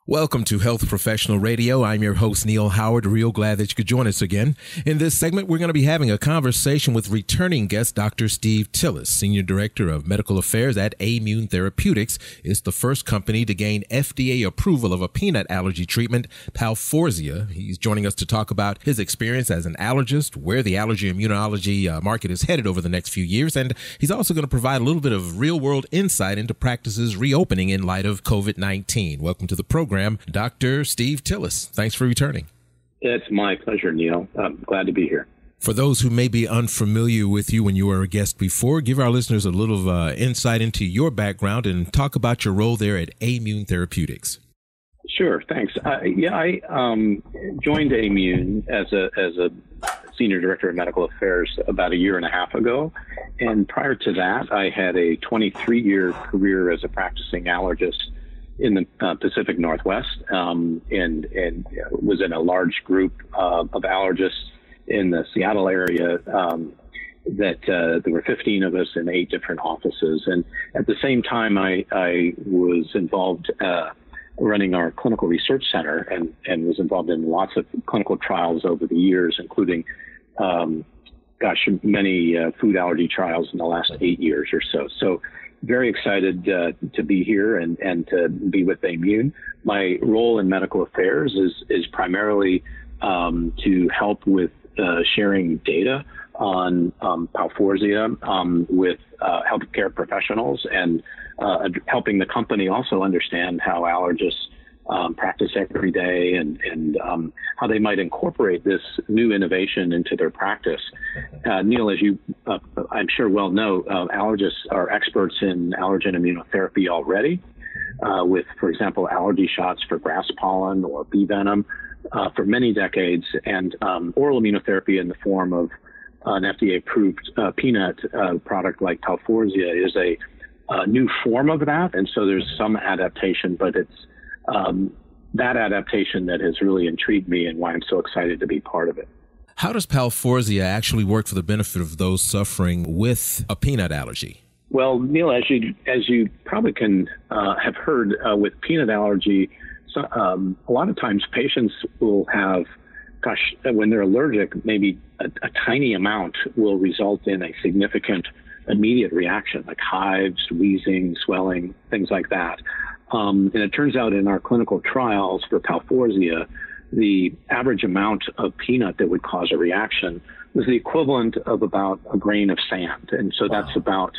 Welcome to Health Professional Radio. I'm your host, Neil Howard. Real glad that you could join us again. In this segment, we're going to be having a conversation with returning guest Dr. Steve Tillis, Senior Director of Medical Affairs at Aimmune Therapeutics. It's the first company to gain FDA approval of a peanut allergy treatment, Palforzia. He's joining us to talk about his experience as an allergist, where the allergy immunology market is headed over the next few years, and he's also going to provide a little bit of real-world insight into practices reopening in light of COVID-19. Welcome to the program, Dr. Steve Tillis. Thanks for returning. It's my pleasure, Neil. I'm glad to be here. For those who may be unfamiliar with you when you were a guest before, give our listeners a little insight into your background and talk about your role there at Aimmune Therapeutics. Sure, thanks. I joined Aimmune as a Senior Director of Medical Affairs about a year and a half ago. And prior to that, I had a 23-year career as a practicing allergist in the Pacific Northwest, and was in a large group of allergists in the Seattle area. There were 15 of us in 8 different offices. And at the same time, I was involved running our clinical research center and was involved in lots of clinical trials over the years, including, many food allergy trials in the last 8 years or so. So very excited to be here and to be with Aimmune. My role in medical affairs is primarily to help with sharing data on Palforzia with healthcare professionals and helping the company also understand how allergists practice every day and how they might incorporate this new innovation into their practice. Neil, as you I'm sure well know, allergists are experts in allergen immunotherapy already, with, for example, allergy shots for grass pollen or bee venom for many decades, and oral immunotherapy in the form of an FDA-approved peanut product like Palforzia is a new form of that, and so there's some adaptation, but it's that adaptation that has really intrigued me and why I'm so excited to be part of it. How does Palforzia actually work for the benefit of those suffering with a peanut allergy? Well, Neil, as you probably can have heard, with peanut allergy, a lot of times patients will have, when they're allergic, maybe a tiny amount will result in a significant immediate reaction, like hives, wheezing, swelling, things like that. And it turns out in our clinical trials for Palforzia, the average amount of peanut that would cause a reaction was the equivalent of about a grain of sand. And so that's about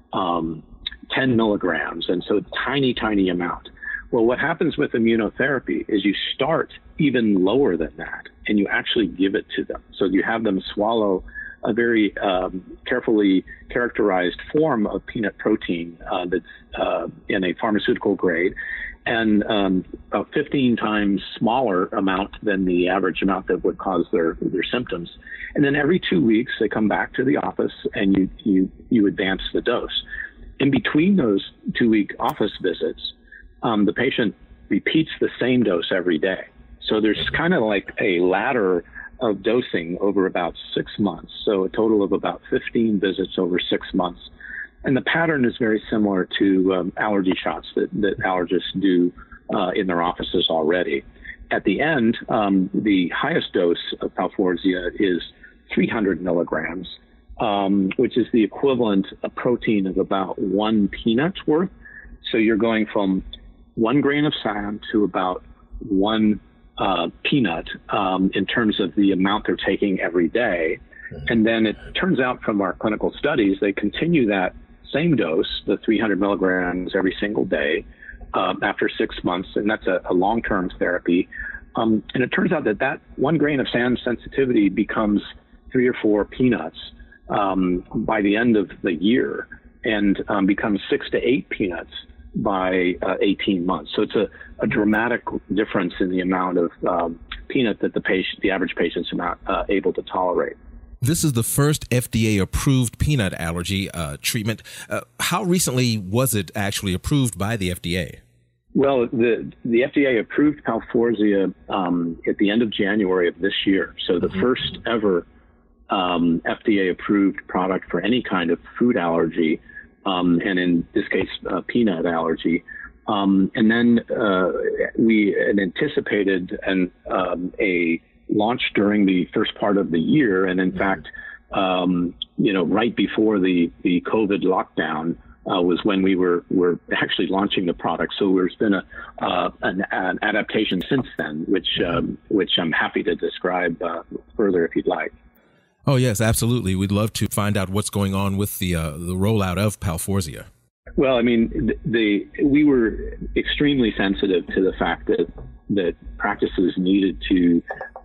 10 milligrams. And so tiny, tiny amount. Well, what happens with immunotherapy is you start even lower than that, and you actually give it to them. So you have them swallow a very carefully characterized form of peanut protein that's in a pharmaceutical grade, and about 15 times smaller amount than the average amount that would cause their symptoms. And then every 2 weeks, they come back to the office and you advance the dose. In between those 2-week office visits, the patient repeats the same dose every day. So there's kind of like a ladder of dosing over about 6 months. So a total of about 15 visits over 6 months. And the pattern is very similar to allergy shots that allergists do in their offices already. At the end, the highest dose of Palforzia is 300 milligrams, which is the equivalent of protein of about 1 peanut's worth. So you're going from 1 grain of sand to about 1 peanut in terms of the amount they're taking every day. And then it turns out from our clinical studies, they continue that same dose, the 300 milligrams every single day after 6 months. And that's a long-term therapy. And it turns out that 1 grain of sand sensitivity becomes 3 or 4 peanuts by the end of the year, and becomes 6 to 8 peanuts by 18 months. So it's a dramatic difference in the amount of peanut that the average patient's not able to tolerate. This is the first FDA-approved peanut allergy treatment. How recently was it actually approved by the FDA? Well, the FDA approved Palforzia at the end of January of this year. So the first ever FDA-approved product for any kind of food allergy, and in this case, peanut allergy. And then we had anticipated a launch during the first part of the year. And in fact, right before the COVID lockdown was when we were actually launching the product. So there's been an adaptation since then, which I'm happy to describe further if you'd like. Oh, yes, absolutely. We'd love to find out what's going on with the rollout of Palforzia. Well, I mean, we were extremely sensitive to the fact that practices needed to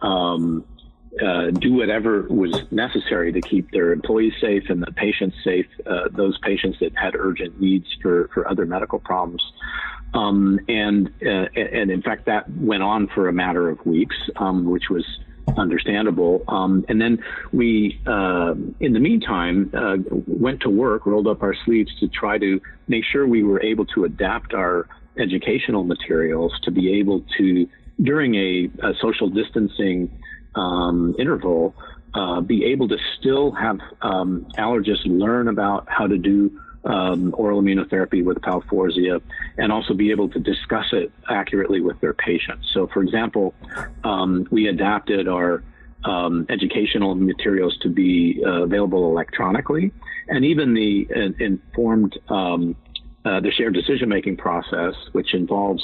do whatever was necessary to keep their employees safe and the patients safe, those patients that had urgent needs for other medical problems. And in fact, that went on for a matter of weeks, which was understandable. And then we, in the meantime, went to work, rolled up our sleeves to try to make sure we were able to adapt our educational materials to be able to, during a social distancing interval, be able to still have allergists learn about how to do oral immunotherapy with Palforzia, and also be able to discuss it accurately with their patients. So, for example, we adapted our educational materials to be available electronically, and even the shared decision-making process, which involves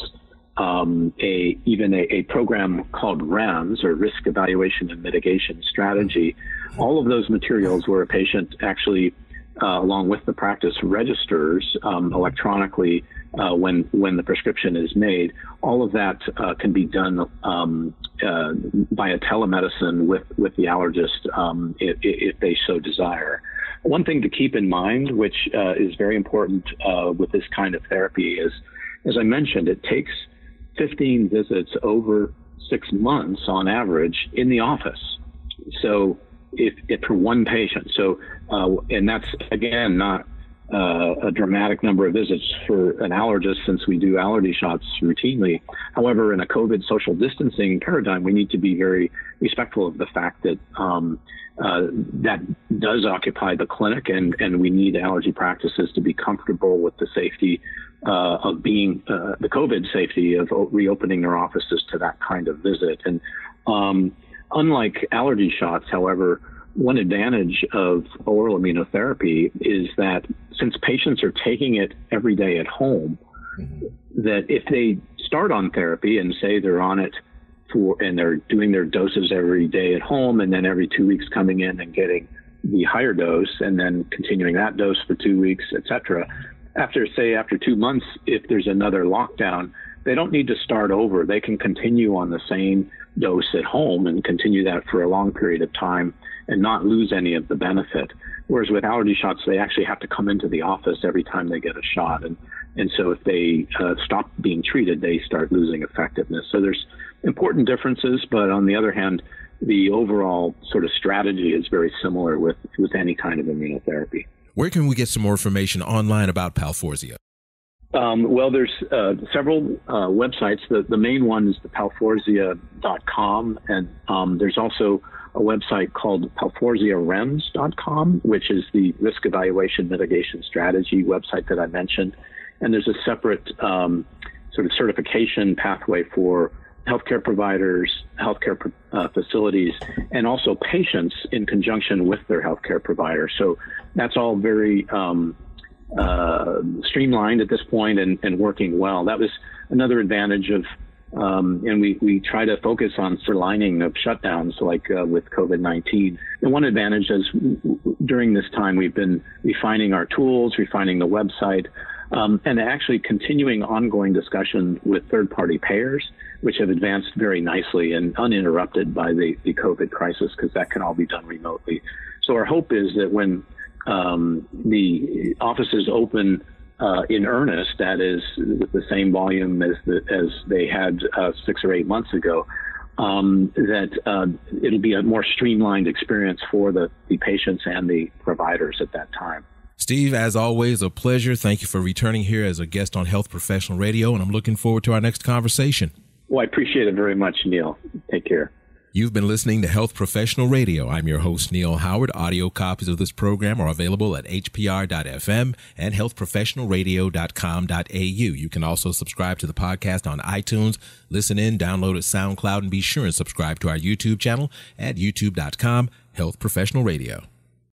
a program called REMS, or Risk Evaluation and Mitigation Strategy. All of those materials where a patient actually, along with the practice, registers electronically when the prescription is made. All of that can be done via telemedicine with the allergist if they so desire. One thing to keep in mind, which is very important with this kind of therapy, is, as I mentioned, it takes 15 visits over 6 months on average in the office. So if for one patient. So, and that's, again, not a dramatic number of visits for an allergist, since we do allergy shots routinely. However, in a COVID social distancing paradigm, we need to be very respectful of the fact that that does occupy the clinic, and we need allergy practices to be comfortable with the safety of being the COVID safety of reopening their offices to that kind of visit. And unlike allergy shots, however, one advantage of oral immunotherapy is that since patients are taking it every day at home, that if they start on therapy and say they're on it and they're doing their doses every day at home, and then every 2 weeks coming in and getting the higher dose, and then continuing that dose for 2 weeks, etc. After 2 months, if there's another lockdown, they don't need to start over. They can continue on the same dose at home and continue that for a long period of time and not lose any of the benefit. Whereas with allergy shots, they actually have to come into the office every time they get a shot. And so if they stop being treated, they start losing effectiveness. So there's important differences, but on the other hand, the overall sort of strategy is very similar with any kind of immunotherapy. Where can we get some more information online about Palforzia? Well, there's several websites. The main one is the palforzia.com, and there's also a website called palforziarems.com, which is the Risk Evaluation Mitigation Strategy website that I mentioned. And there's a separate sort of certification pathway for healthcare providers, healthcare facilities, and also patients in conjunction with their healthcare provider. So that's all very streamlined at this point and working well. That was another advantage of, and we try to focus on lining of shutdowns like with COVID-19. And one advantage is during this time we've been refining our tools, refining the website, and actually continuing ongoing discussion with third-party payers, which have advanced very nicely and uninterrupted by the COVID crisis, because that can all be done remotely. So our hope is that when the offices open in earnest, that is with the same volume as they had 6 or 8 months ago, that it'll be a more streamlined experience for the patients and the providers at that time. Steve, as always, a pleasure. Thank you for returning here as a guest on Health Professional Radio, and I'm looking forward to our next conversation. Well, I appreciate it very much, Neil. Take care. You've been listening to Health Professional Radio. I'm your host, Neil Howard. Audio copies of this program are available at hpr.fm and healthprofessionalradio.com.au. You can also subscribe to the podcast on iTunes, listen in, download at SoundCloud, and be sure and subscribe to our YouTube channel at youtube.com, Health Professional Radio.